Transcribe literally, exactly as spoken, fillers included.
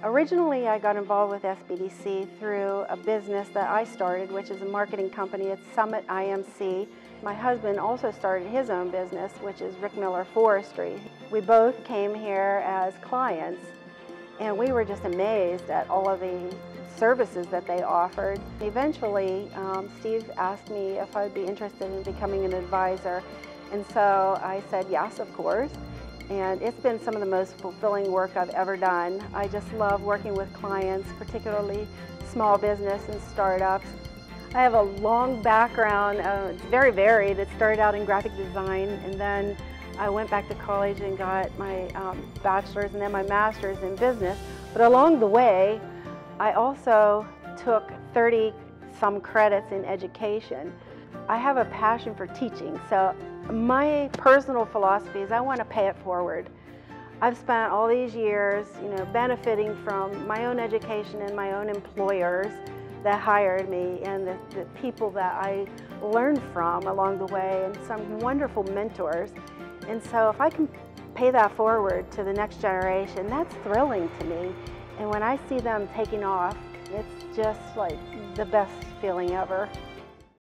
Originally, I got involved with S B D C through a business that I started, which is a marketing company. It's Summit I M C. My husband also started his own business, which is Rick Miller Forestry. We both came here as clients, and we were just amazed at all of the services that they offered. Eventually, um, Steve asked me if I'd be interested in becoming an advisor, and so I said yes, of course. And it's been some of the most fulfilling work I've ever done. I just love working with clients, particularly small business and startups. I have a long background, uh, it's very varied. It started out in graphic design, and then I went back to college and got my um, bachelor's and then my master's in business. But along the way, I also took thirty some credits in education. I have a passion for teaching, so my personal philosophy is I want to pay it forward. I've spent all these years, you know, benefiting from my own education and my own employers that hired me, and the, the people that I learned from along the way, and some wonderful mentors. And so if I can pay that forward to the next generation, that's thrilling to me. And when I see them taking off, it's just like the best feeling ever.